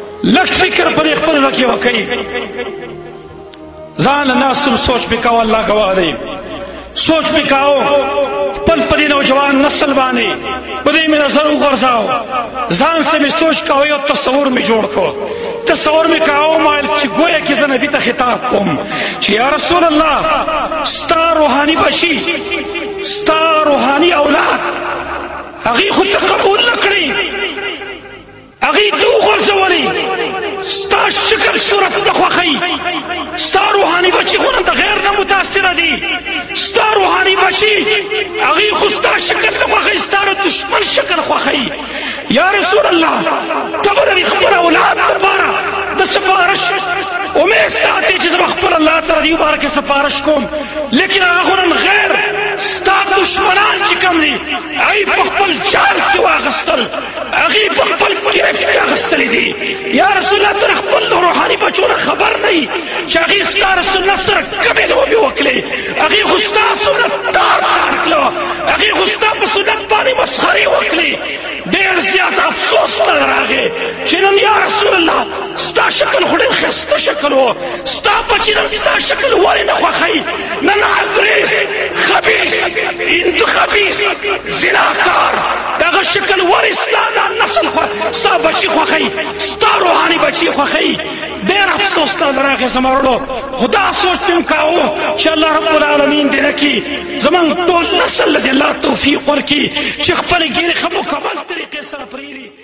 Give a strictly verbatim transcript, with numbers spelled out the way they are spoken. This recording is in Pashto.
لږ فکر پر خپل رکې وکئ ځان له ناس سم سوچ پې کوه الله ګواه دی سوچ پې کوه خپل په دې نوجوان نسل باندې په دې مې نظر وغورځاو ځان سه مې سوچ کوه یو تصور مې جوړ کړو تصور مې کوه ومایل چې گویا کې زه نبي ته خطاب کوم چې یا رسول الله ستا روحاني بچي ستا روحاني اولاد هغې خو ته قبول نه کړې هغې ته وغورځولې ستا شکل صورت ته خوښوي ستا روحاني بچي خو نن د غیر نه متاثره دي ستا روحاني بچي هغې خو ستا شکل نه خوښوي ستا د دشمن شکل خوښوي یا رسول الله ته به د خپل اولاد دپاره د سفارش امید ساتي چې زه به خپل الله ته د دې باره کې سفارش کوم لیکن هغه خو نن غیر ستا دشمنان چې کوم دي هغې په خپل جال کې واخیستل هغې په خپل ګرفت کې اخیستلي دي یا رسول الله ته د خپل روحاني بچو نه خبر نه وي چې هغې ستا رسول الله سره کمې لوبې وکړې هغې خو ستا سنت تار تار کړه هغې خو ستا په سنت باندې مسخرې وکړې ډېر زیات افسوس ته راغی چې نن یا رسول الله ستا شکل خو ډېر ښایسته شکل و ستا بچي نن ستا شکل ولې نه خوښوي نن انګریز خبیث هندو خبیث زناکار دغه شکل ولې ستا دا نسل ستا بچي خوښوي ستا روحاني بچي خوښوي ډېر افسوس ته راغی زما ورونو خو دا سوچ مې هم کوو چې الله رب العالمین دې نه کړي زموږ ټول نسل له دې الله توفیق ورکړي چې خپلې ګیرې ښه مکمل طریقې سره پرېږدي